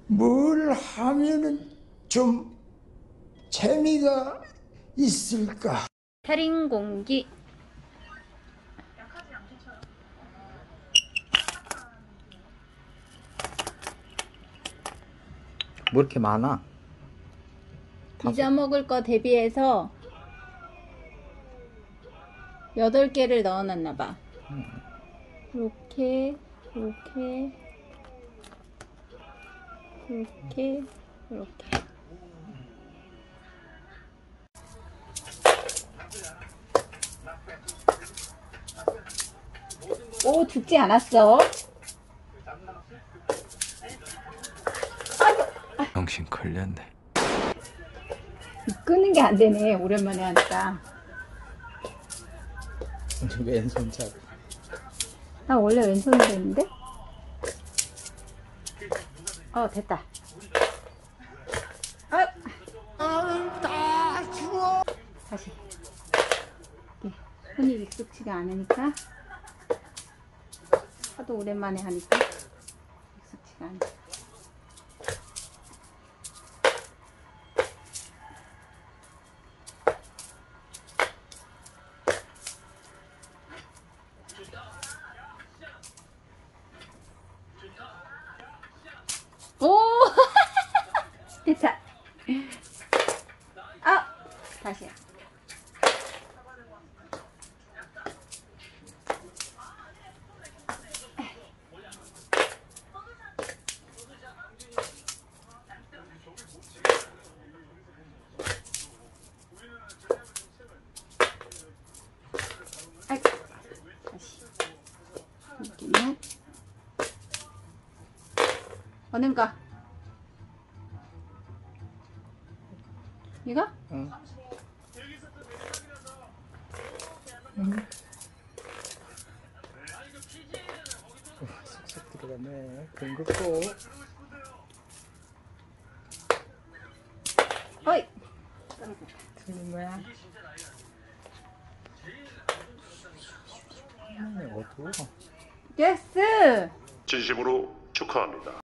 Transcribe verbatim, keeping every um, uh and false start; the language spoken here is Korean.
뭘 하면은 좀 재미가 있을까? 살인 공기. 뭐 이렇게 많아? 잊어먹을 거 대비해서 여덟 개를 넣어놨나봐. 이렇게, 이렇게, 이렇게, 이렇게. 오, 죽지 않았어. 정신 걸렸네. 끄는 게 안 되네. 오랜만에 하니까. 왼손잡이. 나 원래 왼손으로 했는데? 어, 됐다. 아! 나는 다 죽어. 다시. 이게 손이 익숙치가 않으니까. 하도 오랜만에 하니까 익숙치가 않아. 오! 됐다. 아! 다시야. 아이, 다시. 여기는 어느 거? 이거? 응. 응. 쏙쏙 들어가네. 긁고. 어이! 틀린 거야? 어두워. 예스! 진심으로 축하합니다.